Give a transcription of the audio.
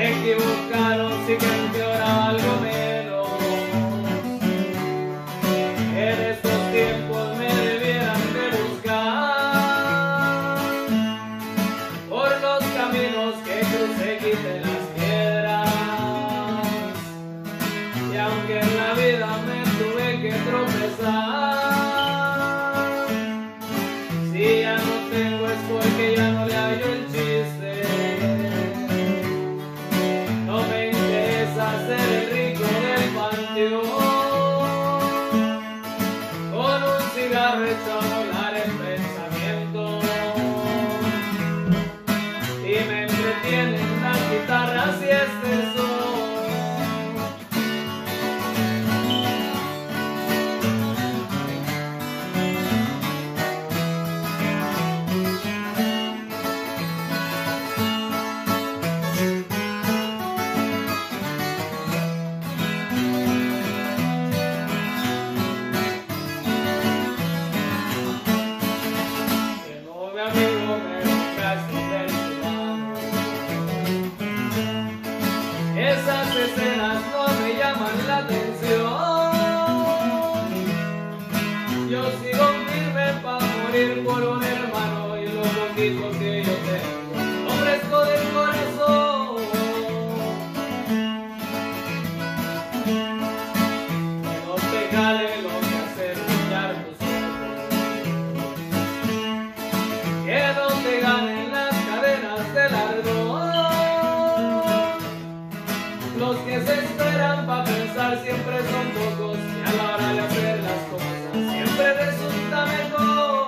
equivocaron, sí que empeoraba algo menos. En estos tiempos me debieran de buscar, por los caminos que crucé quité las piedras, y aunque en la vida me tuve que tropezar, si ya no tengo es porque ya no le hallo el chiste. No me interesa ser el rico del panteón, con un cigarro hecho a volar el pensamiento, y me entretienen las guitarras y este son. Esas escenas no me llaman la atención. Yo sigo firme para morir por un hermano, y lo poquito que yo tengo lo ofrezco del corazón. Que no te cale lo que hace brillar tus ojos, que no te ganen las cadenas del ardor. Los que se esperan para pensar siempre son pocos, y a la hora de hacer las cosas siempre resulta mejor.